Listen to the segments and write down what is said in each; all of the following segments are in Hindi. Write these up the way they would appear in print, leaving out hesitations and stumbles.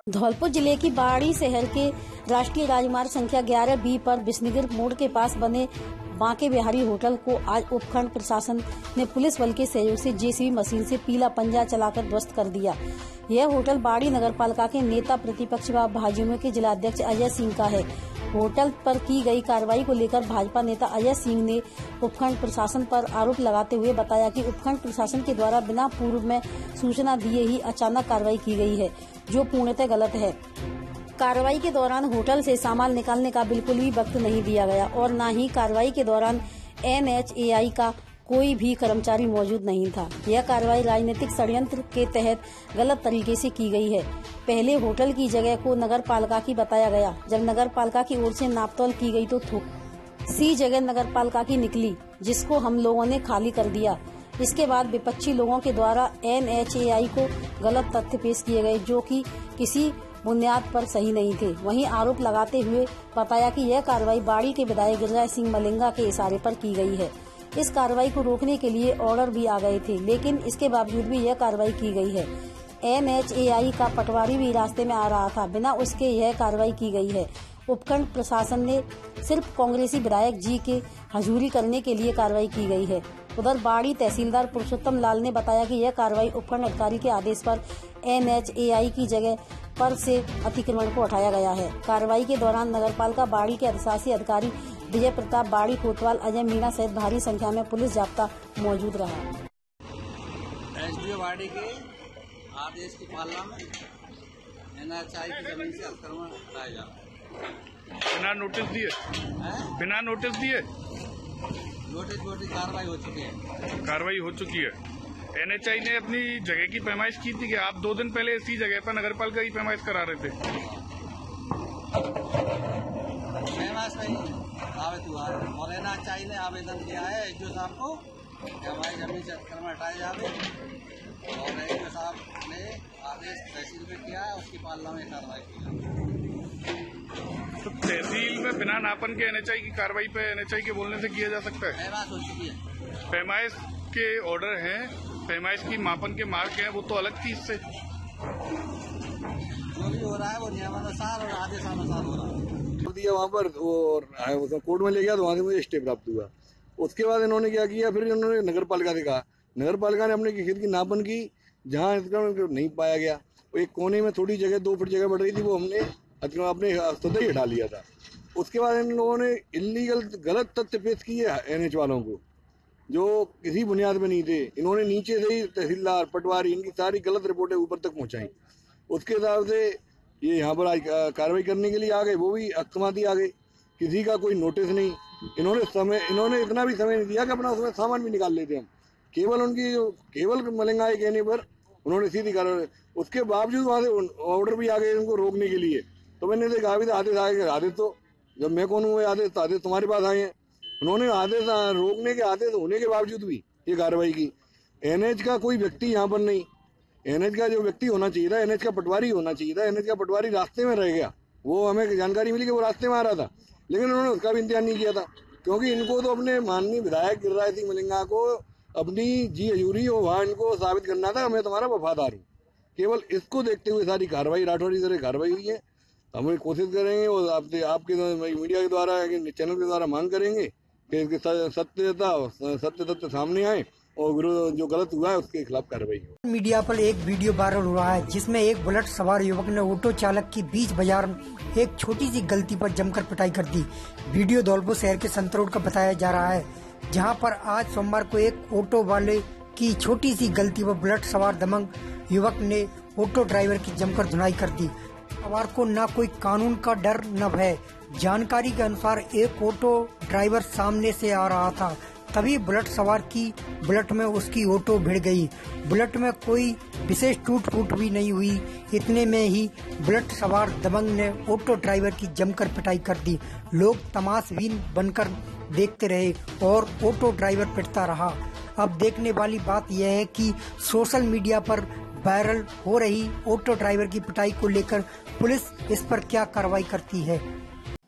धौलपुर जिले की बाड़ी शहर के राष्ट्रीय राजमार्ग संख्या 11B पर बिस्निगर मोड़ के पास बने बांके बिहारी होटल को आज उपखंड प्रशासन ने पुलिस बल के सहयोग से जेसीबी मशीन से पीला पंजा चलाकर ध्वस्त कर दिया। यह होटल बाड़ी नगर पालिका के नेता प्रतिपक्ष व भाजपा के जिलाध्यक्ष अजय सिंह का है। होटल पर की गई कार्रवाई को लेकर भाजपा नेता अजय सिंह ने उपखंड प्रशासन पर आरोप लगाते हुए बताया कि उपखंड प्रशासन के द्वारा बिना पूर्व में सूचना दिए ही अचानक कार्रवाई की गई है, जो पूर्णतः गलत है। कार्रवाई के दौरान होटल से सामान निकालने का बिल्कुल भी वक्त नहीं दिया गया और न ही कार्रवाई के दौरान NHAI का कोई भी कर्मचारी मौजूद नहीं था। यह कार्रवाई राजनीतिक षड्यंत्र के तहत गलत तरीके से की गई है। पहले होटल की जगह को नगर पालिका की बताया गया। जब नगर पालिका की ओर से नापतोल की गई तो सी जगह नगर पालिका की निकली, जिसको हम लोगों ने खाली कर दिया। इसके बाद विपक्षी लोगों के द्वारा NHAI को गलत तथ्य पेश किए गए, जो कि किसी बुनियाद पर सही नहीं थे। वहीं आरोप लगाते हुए बताया कि यह कार्रवाई बाड़ी के विधायक गिरिराज सिंह मलिंगा के इशारे पर की गई है। इस कार्रवाई को रोकने के लिए ऑर्डर भी आ गए थे, लेकिन इसके बावजूद भी यह कार्रवाई की गई है। NHAI का पटवारी भी रास्ते में आ रहा था, बिना उसके यह कार्रवाई की गई है। उपखंड प्रशासन ने सिर्फ कांग्रेसी विधायक जी के हजूरी करने के लिए कार्रवाई की गई है। उधर बाड़ी तहसीलदार पुरुषोत्तम लाल ने बताया कि यह कार्रवाई उपखंड अधिकारी के आदेश पर NHAI की जगह पर से अतिक्रमण को हटाया गया है। कार्रवाई के दौरान नगरपालिका बाड़ी के अधिशासी अधिकारी विजय प्रताप बाड़ी कोतवाल, अजय मीणा सहित भारी संख्या में पुलिस जाब्ता मौजूद रहा। SDO बाड़ी के आदेश की पालना में NHAI की जमीन से अतिक्रमण हटाया जा रहा है। बिना नोटिस दिए नोटिस कार्रवाई हो चुकी है। NHAI ने अपनी जगह की पैमाइश की थी कि आप 2 दिन पहले इसी जगह पर नगर पालिका की पैमाइश करा रहे थे। पैमाइश नहीं आवेदन हुआ है और NHAI ने आवेदन किया है SDO साहब को कि हमारी जमीन से अतिक्रमण हटाए जावे और SDO साहब ने आदेश तहसील में किया है, उसकी पालना में कार्रवाई की है। तो तहसील में बिना नापन के NHAI की कार्रवाई पे NHAI के बोलने से किया जा सकता है? पैमाइश हो चुकी है। पैमाइश के ऑर्डर हैं, पैमाइश की मापन के मार्क हैं, वो तो अलग थी इससे। जो भी हो रहा है वो नियमानुसार और आदेशानुसार हो रहा है। दिया वहाँ पर और कोर्ट में ले गया तो वहाँ से मुझे स्टे प्राप्त हुआ। उसके बाद इन्होंने क्या किया, फिर इन्होंने नगर पालिका से कहा। नगर पालिका ने अपने खेत की नापन की, जहाँ अतिक्रमण नहीं पाया गया, वो एक कोने में थोड़ी जगह 2 फुट जगह बढ़ रही थी, वो हमने अतिक्रमण अपने स्वतः ही हटा लिया था। उसके बाद इन लोगों ने इलीगल गलत तथ्य पेश किए NH वालों को, जो किसी बुनियाद पे नहीं थे। इन्होंने नीचे से ही तहसीलदार, पटवारी, इनकी सारी गलत रिपोर्टें ऊपर तक पहुंचाई। उसके हिसाब से ये यहाँ पर कार्रवाई करने के लिए आ गए, वो भी अकस्माती आ गए, किसी का कोई नोटिस नहीं। इन्होंने इतना भी समय नहीं दिया कि अपना उसमें सामान भी निकाल लेते हम। केवल मलिंगा कहने पर उन्होंने सीधी कार्रवाई। उसके बावजूद वहाँ से ऑर्डर भी आ गए इनको रोकने के लिए। तो मैंने कहा भी आदेश आए, आदेश तो जब मैं कौन हूँ, आदेश तुम्हारे पास आए हैं। उन्होंने आदेश रोकने के आदेश होने के बावजूद भी ये कार्रवाई की। NH का कोई व्यक्ति यहाँ पर नहीं। NH का जो व्यक्ति होना चाहिए था, NH का पटवारी होना चाहिए था। NH का पटवारी रास्ते में रह गया। वो हमें जानकारी मिली कि वो रास्ते में आ रहा था, लेकिन उन्होंने उसका भी इंतजाम नहीं किया था, क्योंकि इनको तो अपने माननीय विधायक गिरिराज सिंह मलिंगा को अपनी जी हजूरी हो वहाँ इनको साबित करना था, मैं तुम्हारा वफादार हूँ। केवल इसको देखते हुए सारी कार्रवाई राठौड़ी तरह कार्रवाई हुई है। हम कोशिश करेंगे और आपके मीडिया के द्वारा, चैनल के द्वारा मांग करेंगे कि इसके सत्य तथ्य सामने आए और जो गलत हुआ है उसके खिलाफ कार्रवाई हो। मीडिया पर एक वीडियो वायरल हुआ है, जिसमें एक बुलेट सवार युवक ने ऑटो चालक की बीच बाजार में एक छोटी सी गलती पर जमकर पिटाई कर दी। वीडियो धौलपुर शहर के संत रोड का बताया जा रहा है, जहां पर आज सोमवार को एक ऑटो वाले की छोटी सी गलती पर बुलेट सवार दमंग युवक ने ऑटो ड्राइवर की जमकर धुनाई कर दी। सवार को न कोई कानून का डर न भय। जानकारी के अनुसार एक ऑटो ड्राइवर सामने से आ रहा था, तभी बुलेट सवार की बुलेट में उसकी ऑटो भिड़ गई। बुलेट में कोई विशेष टूट फूट भी नहीं हुई। इतने में ही बुलेट सवार दबंग ने ऑटो ड्राइवर की जमकर पिटाई कर दी। लोग तमाशबीन बनकर देखते रहे और ऑटो ड्राइवर पिटता रहा। अब देखने वाली बात यह है कि सोशल मीडिया पर वायरल हो रही ऑटो ड्राइवर की पिटाई को लेकर पुलिस इस पर क्या कार्रवाई करती है।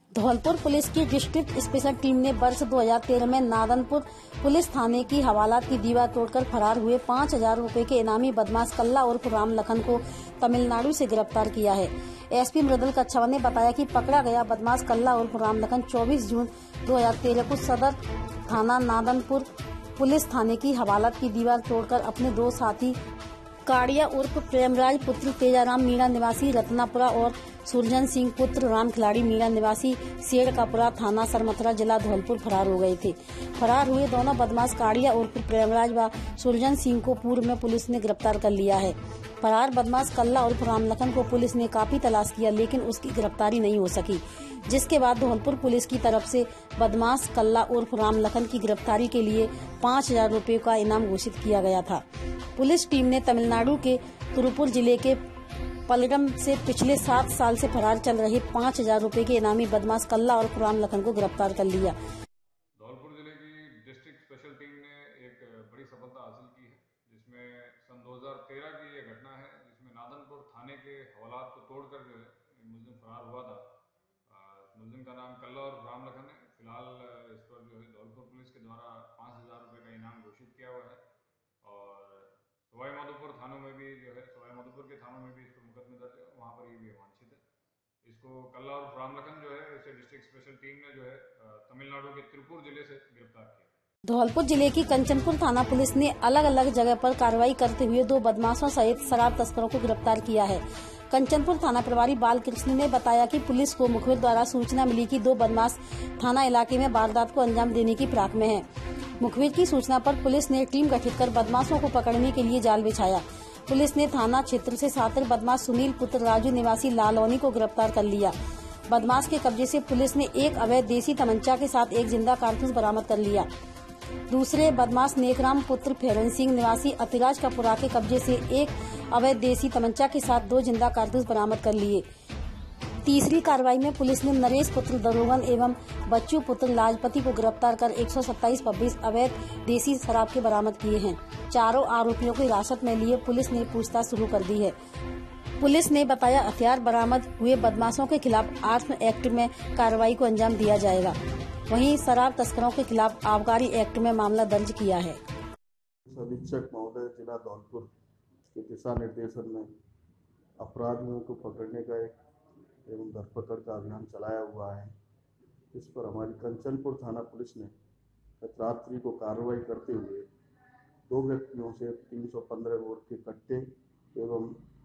धौलपुर पुलिस की डिस्ट्रिक्ट स्पेशल टीम ने वर्ष 2013 में नादनपुर पुलिस थाने की हवालात की दीवार तोड़कर फरार हुए 5,000 रुपए के इनामी बदमाश कल्ला उर्फ राम लखन को तमिलनाडु से गिरफ्तार किया है। एसपी मृदुल कच्छवा ने बताया कि पकड़ा गया बदमाश कल्ला उर्फ राम लखन 24 जून 2013 को सदर थाना नादनपुर पुलिस थाने की हवालात की दीवार तोड़कर अपने दो साथी काड़िया उर्फ प्रेमराज पुत्र तेजाराम मीणा निवासी रत्नापुरा और सुरजन सिंह पुत्र राम खिलाड़ी मीणा निवासी शेरकापुरा थाना सरमथुरा जिला धौलपुर फरार हो गए थे। फरार हुए दोनों बदमाश काड़िया उर्फ प्रेमराज व सुरजन सिंह को पूर्व में पुलिस ने गिरफ्तार कर लिया है। फरार बदमाश कल्ला उर्फ राम लखन को पुलिस ने काफी तलाश किया लेकिन उसकी गिरफ्तारी नहीं हो सकी, जिसके बाद धौलपुर पुलिस की तरफ से बदमाश कल्ला उर्फ राम लखन की गिरफ्तारी के लिए 5,000 रुपए का इनाम घोषित किया गया था। पुलिस टीम ने तमिलनाडु के तिरुपुर जिले के पलडम से पिछले 7 साल से फरार चल रहे 5,000 रुपए के इनामी बदमाश कल्ला और राम लखन को गिरफ्तार कर लिया। धौलपुर जिले की डिस्ट्रिक्ट स्पेशल टीम ने एक बड़ी सफलता हासिल की है, जिसमें सन 2013 की ये घटना है, जिसमें नादनपुर थाने के हवालात को तोड़कर जो है मुलजिम फरार हुआ था। मुलजिम का नाम कल्ला और राम लखन है। फिलहाल इस पर जो है धौलपुर पुलिस के द्वारा 5,000 रुपए का इनाम घोषित किया हुआ है और सवाई माधोपुर थानों में भी जो है सवाई माधोपुर के थानों में भी इस पर मुकदमे दर्ज है, वहाँ पर ये भी वांछित है। इसको कल्ला और राम लखन जो है इसे डिस्ट्रिक्ट स्पेशल टीम ने जो है तमिलनाडु के तिरुपुर जिले से गिरफ्तार किया। धौलपुर जिले की कंचनपुर थाना पुलिस ने अलग अलग जगह पर कार्रवाई करते हुए 2 बदमाशों सहित शराब तस्करों को गिरफ्तार किया है। कंचनपुर थाना प्रभारी बालकृष्ण ने बताया कि पुलिस को मुखबिर द्वारा सूचना मिली कि 2 बदमाश थाना इलाके में वारदात को अंजाम देने की फिराक में है। मुखबिर की सूचना पर पुलिस ने टीम गठित कर बदमाशों को पकड़ने के लिए जाल बिछाया। पुलिस ने थाना क्षेत्र से शातिर बदमाश सुनील पुत्र राजू निवासी लालौनी को गिरफ्तार कर लिया। बदमाश के कब्जे से पुलिस ने एक अवैध देसी तमंचा के साथ एक जिंदा कारतूस बरामद कर लिया। दूसरे बदमाश नेकराम पुत्र फेरन सिंह निवासी अतिराजपुरा के कब्जे से एक अवैध देसी तमंचा के साथ 2 जिंदा कारतूस बरामद कर लिए। तीसरी कार्रवाई में पुलिस ने नरेश पुत्र दरोगन एवं बच्चू पुत्र लाजपति को गिरफ्तार कर 127 अवैध देसी शराब के बरामद किए हैं। चारों आरोपियों को हिरासत में लिए पुलिस ने पूछताछ शुरू कर दी है। पुलिस ने बताया हथियार बरामद हुए बदमाशों के खिलाफ आर्म्स एक्ट में कार्रवाई को अंजाम दिया जाएगा। वहीं शराब तस्करों के खिलाफ आबकारी एक्ट में मामला दर्ज किया है। अधीक्षक महोदय जिला धौलपुर के दिशा निर्देशन में अपराधियों को पकड़ने का एवं धरपकड़ का अभियान चलाया हुआ है। इस पर हमारी कंचनपुर थाना पुलिस ने रात्रि को कार्रवाई करते हुए 2 व्यक्तियों से 315 बोर के कट्टे एवं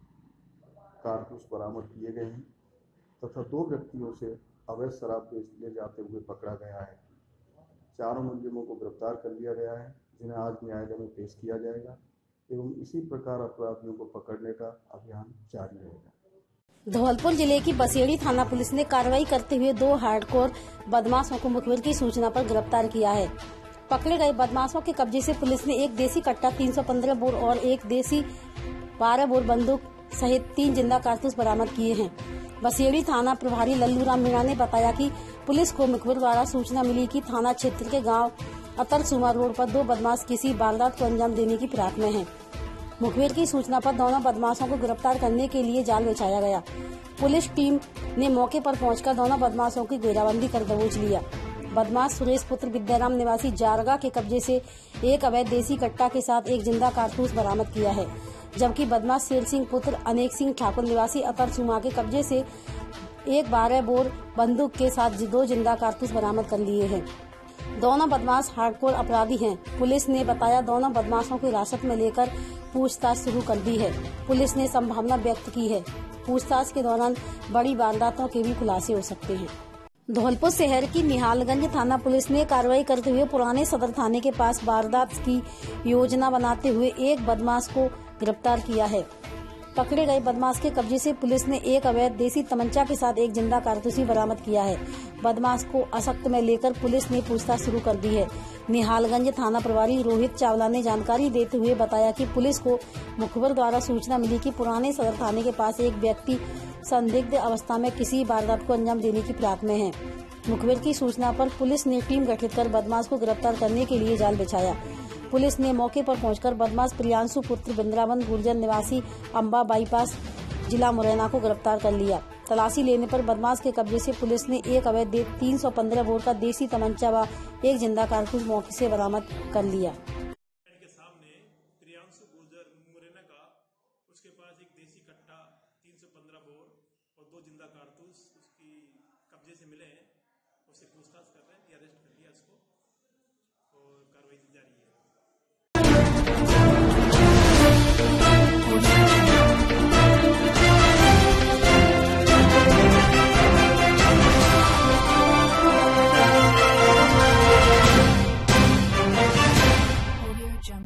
कारतूस बरामद किए गए हैं तथा 2 व्यक्तियों से अवैध शराब ले जाते हुए पकड़ा गया है। 4 मुलजिमों को गिरफ्तार कर लिया गया है, जिन्हें आज न्यायालय में पेश किया जाएगा एवं इसी प्रकार अपराधियों को पकड़ने का अभियान जारी रहेगा। धौलपुर जिले की बसेड़ी थाना पुलिस ने कार्रवाई करते हुए 2 हार्डकोर बदमाशों को मुखबिर की सूचना पर गिरफ्तार किया है। पकड़े गए बदमाशों के कब्जे से पुलिस ने एक देसी कट्टा 315 बोर और एक देसी 12 बोर बंदूक सहित 3 जिंदा कारतूस बरामद किए हैं। बसेड़ी थाना प्रभारी लल्लूराम मीणा ने बताया कि पुलिस को मुखबिर द्वारा सूचना मिली कि थाना क्षेत्र के गांव अतरसुमा रोड पर 2 बदमाश किसी वारदात को अंजाम देने की फिराक में हैं। मुखबिर की सूचना पर दोनों बदमाशों को गिरफ्तार करने के लिए जाल बिछाया गया। पुलिस टीम ने मौके पर पहुंचकर दोनों बदमाशों की घेराबंदी कर दबोच लिया। बदमाश सुरेश पुत्र विद्याराम निवासी जारगा के कब्जे से एक अवैध देसी कट्टा के साथ एक जिंदा कारतूस बरामद किया है, जबकि बदमाश शेर सिंह पुत्र अनेक सिंह ठाकुर निवासी अतरसुमा के कब्जे से एक 12 बोर बंदूक के साथ 2 जिंदा कारतूस बरामद कर लिए हैं। दोनों बदमाश हार्डकोर अपराधी हैं। पुलिस ने बताया दोनों बदमाशों को हिरासत में लेकर पूछताछ शुरू कर दी है। पुलिस ने संभावना व्यक्त की है पूछताछ के दौरान बड़ी वारदातों के भी खुलासे हो सकते हैं। धौलपुर शहर की निहालगंज थाना पुलिस ने कार्रवाई करते हुए पुराने सदर थाने के पास वारदात की योजना बनाते हुए एक बदमाश को गिरफ्तार किया है। पकड़े गए बदमाश के कब्जे से पुलिस ने एक अवैध देसी तमंचा के साथ एक जिंदा कारतूस बरामद किया है। बदमाश को असक्त में लेकर पुलिस ने पूछताछ शुरू कर दी है। निहालगंज थाना प्रभारी रोहित चावला ने जानकारी देते हुए बताया कि पुलिस को मुखबिर द्वारा सूचना मिली कि पुराने सदर थाने के पास एक व्यक्ति संदिग्ध अवस्था में किसी वारदात को अंजाम देने की फिराक में है। मुखबिर की सूचना पर पुलिस ने टीम गठित कर बदमाश को गिरफ्तार करने के लिए जाल बिछाया। पुलिस ने मौके पर पहुंचकर बदमाश प्रियांशु पुत्र बिंद्रावन गुर्जर निवासी अंबा बाईपास जिला मुरैना को गिरफ्तार कर लिया। तलाशी लेने पर बदमाश के कब्जे से पुलिस ने एक अवैध 315 बोर का देसी तमंचा व एक जिंदा कारतूस मौके से बरामद कर लिया। के सामने प्रियांशु गुर्जर मुरैना का, उसके पास एक देसी कट्टा 315 बोर और 2 जिंदा कारतूस उसकी कब्जे से मिले हैं। उससे पूछताछ कर रहे हैं, अरेस्ट कर लिया उसको और कार्रवाई की जा रही है।